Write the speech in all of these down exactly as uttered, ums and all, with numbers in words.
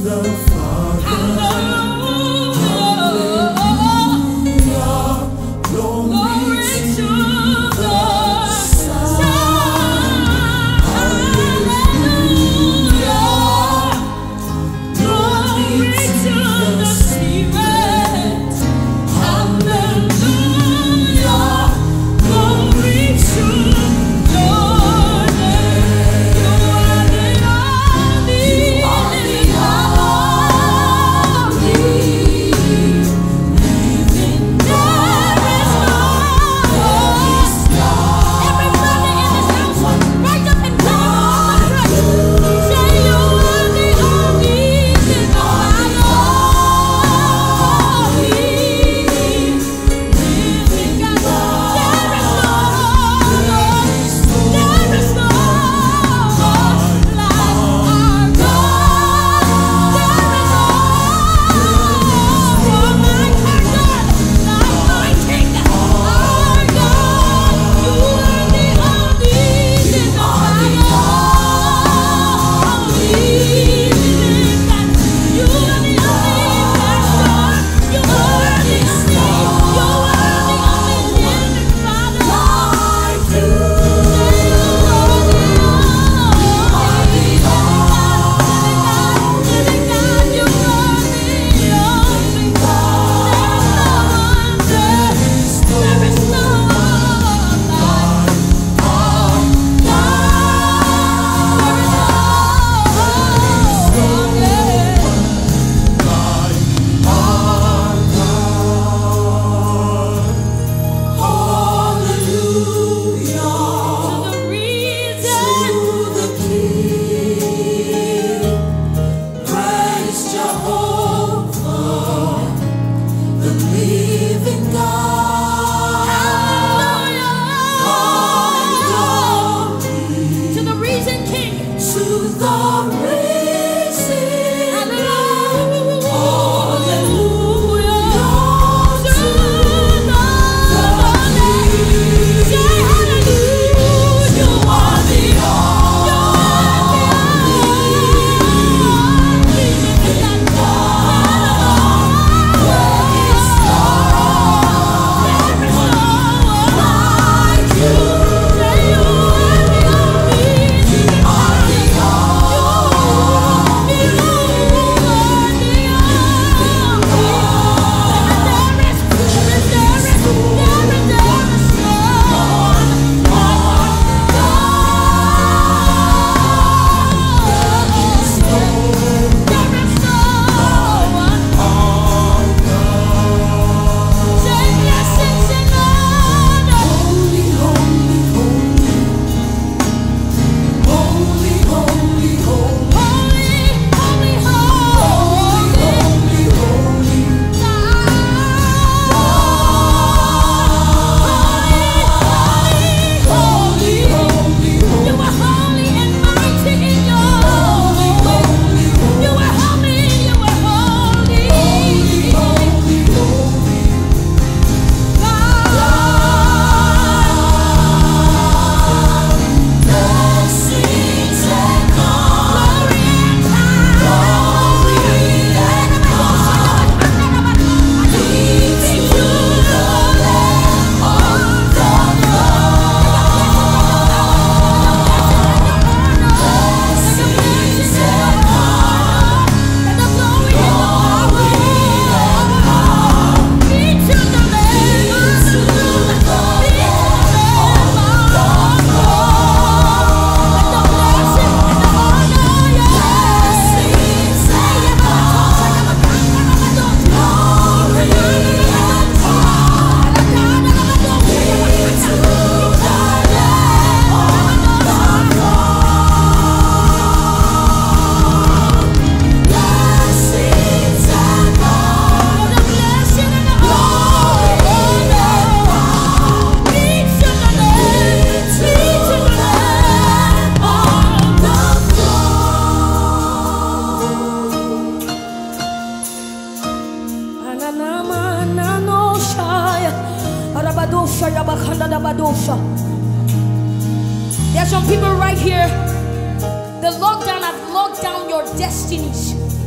There are some people right here. The lockdown has locked down your destinies.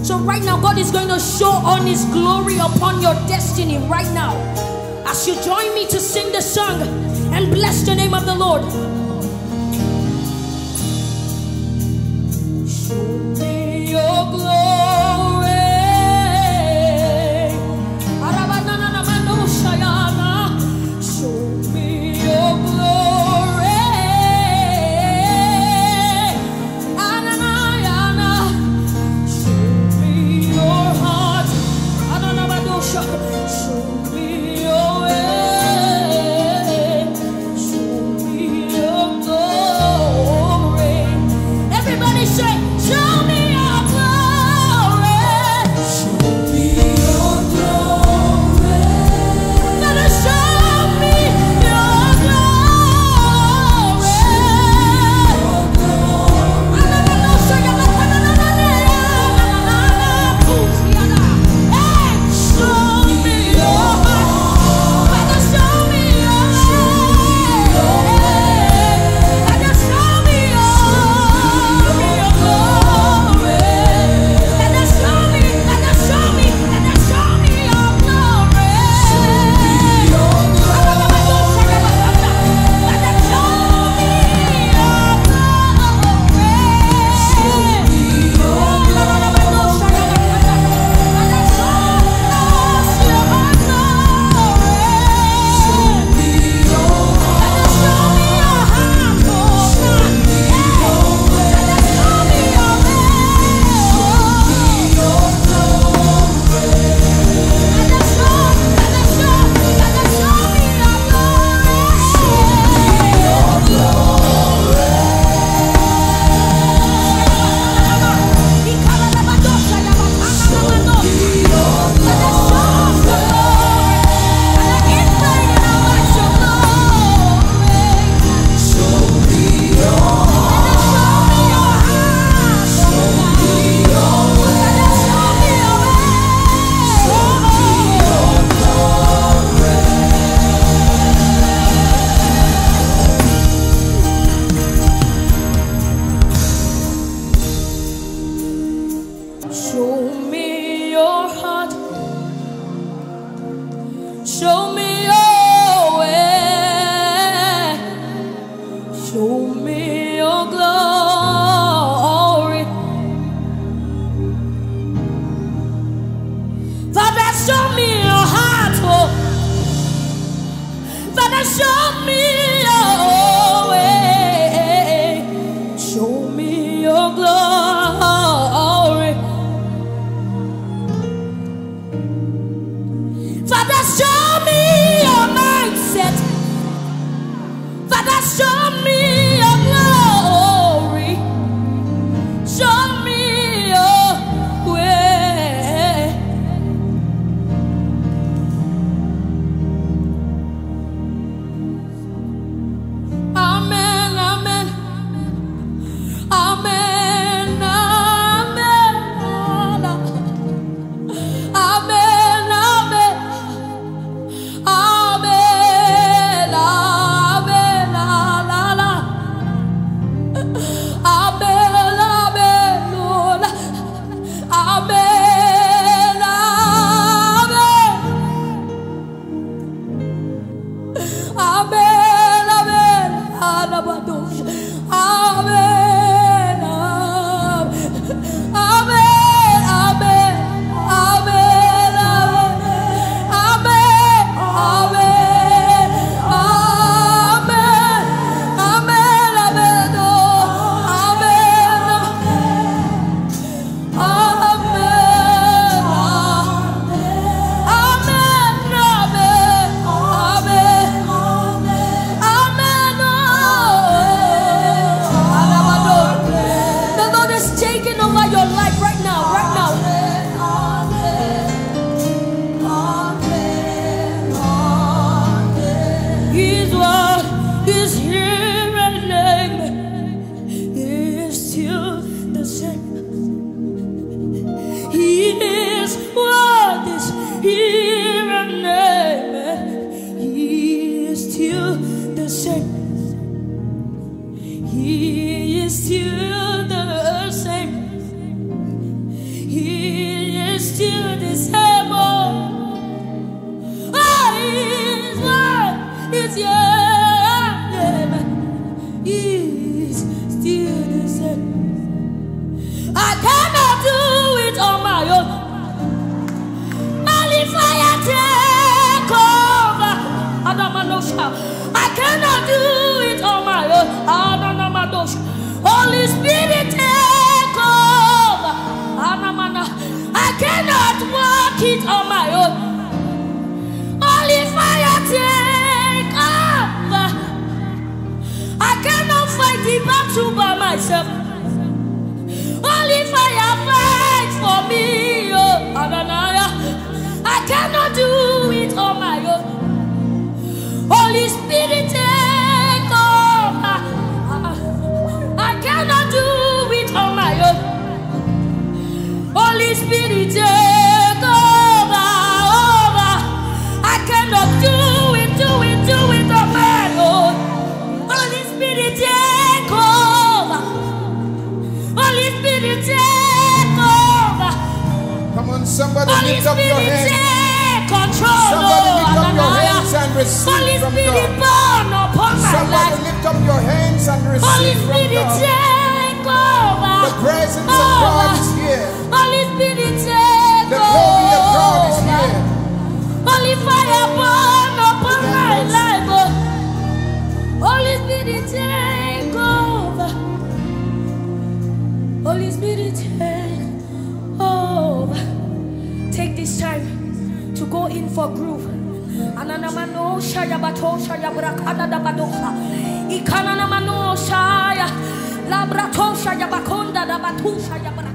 So right now, God is going to show on His glory upon your destiny right now. As you join me to sing the song and bless the name of the Lord. Show me your glory. Show me your glory. Show me your heart. Show me your way. Show me your glory. Everybody say, show me your glory. Show me your glory. Gotta show me your glory. Hey, show me your heart. Gotta show me your way. Gotta show me your glory. Gotta show me, gotta show me, gotta show me your glory. Show me your glory. Gotta show me your glory. Show me your Show me your heart. Show me your way. Show me your glory. Father, show me your heart. Oh. Father, show me your way. Show me your glory. Father, show me your mindset. Father, show me your glory. Show me your way. Amen, amen. Amen, amen. Amen, amen. Amen, amen, la, la, la. Amen, amen, Lord. Amen, amen. Amen, amen. Anabadosh. Amen, amen. Amen, amen. Amen, amen. Amen, amen. Amen, amen, amen. Oh, amen. Amen. Amen, amen. Amen. Amen. Oh. The Lord is taking over your life right now, right now. His word is here and name. He is still the same. His word is here and name. He is still the same. He is still the same. He still the same. Oh, His word is yeah, is still the same. I cannot do it on my own. Only fire take over. I cannot do it on my own. Holy Spirit take over. I cannot walk it on my own. Only fire take over. I cannot fight the battle by myself. Only fire fight for me. Oh, I cannot do it on my own. Holy Spirit take over. I cannot do it on my own. Holy Spirit take over, over. I cannot do it, do it, do it on my own. Holy Spirit take over. Holy Spirit take over. Come on, somebody Holy lift up your Spirit hands. take control. Somebody lift up your Hallelujah. hands and receive Holy from Spirit God. burn upon my Somebody life. lift up your hands and Holy receive from Spirit God. take over. The presence of God is here. Holy Spirit take The glory of God is over. here. Holy fire burn upon my life. Oh. Holy Spirit take over. Holy Spirit take over. Take this time to go in for groove. Ananamano shaya bato shaya brakada da badosa. Ikananamano shaya labrato shaya bakonda da batu shaya.